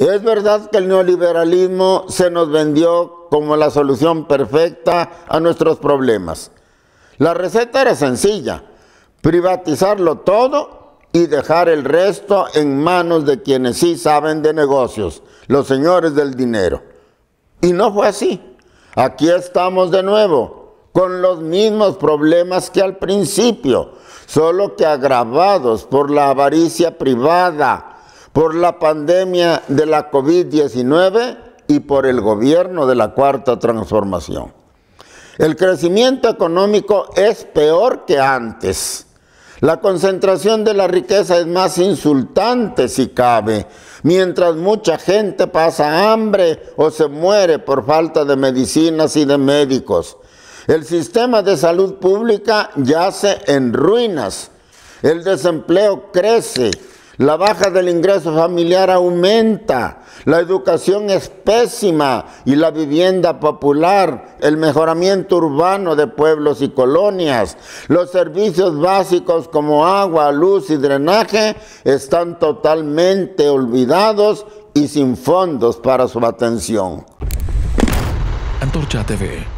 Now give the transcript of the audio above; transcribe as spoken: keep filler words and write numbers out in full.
Es verdad que el neoliberalismo se nos vendió como la solución perfecta a nuestros problemas. La receta era sencilla: privatizarlo todo y dejar el resto en manos de quienes sí saben de negocios, los señores del dinero. Y no fue así. Aquí estamos de nuevo, con los mismos problemas que al principio, solo que agravados por la avaricia privada, por la pandemia de la COVID diecinueve y por el gobierno de la Cuarta Transformación. El crecimiento económico es peor que antes. La concentración de la riqueza es más insultante si cabe, mientras mucha gente pasa hambre o se muere por falta de medicinas y de médicos. El sistema de salud pública yace en ruinas, el desempleo crece, la baja del ingreso familiar aumenta, la educación es pésima y la vivienda popular, el mejoramiento urbano de pueblos y colonias, los servicios básicos como agua, luz y drenaje están totalmente olvidados y sin fondos para su atención. Antorcha T V.